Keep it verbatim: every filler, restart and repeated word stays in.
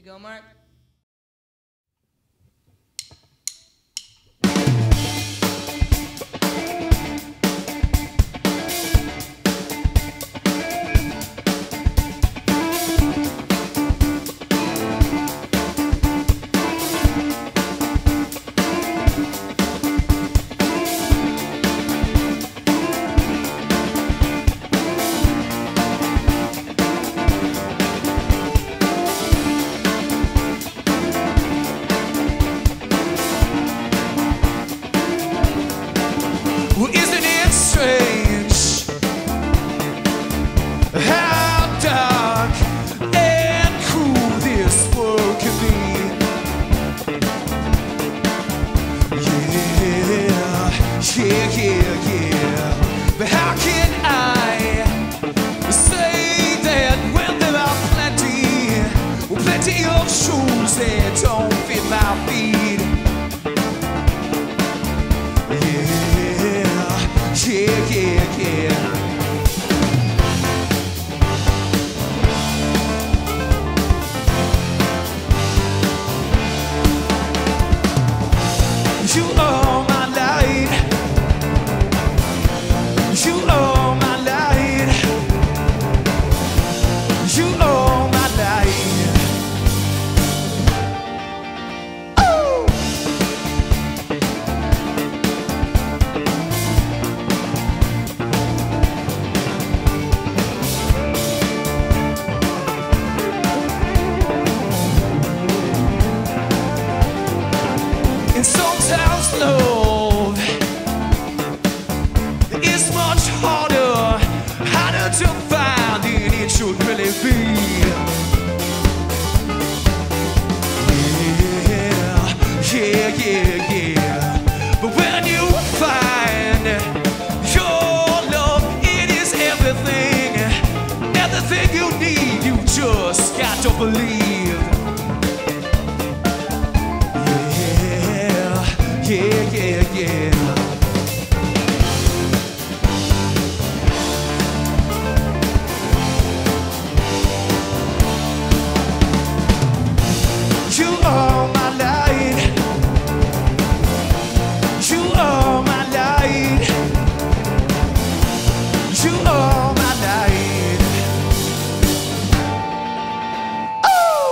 go, Marc. Well, isn't it strange how dark and cruel this world can be? Yeah, yeah, yeah, yeah. But how can I say that when there are plenty, well, plenty of shoes that don't fit my feet? Yeah, yeah, yeah. You are my light. You are my light. You are my light. Oh! And sometimes love is much harder, harder to find than it should really be. Yeah, yeah, yeah, yeah. But when you find your love, it is everything, everything you need. You just got to believe. Yeah, yeah, yeah. You are my light. You are my light. You are my light. Oh!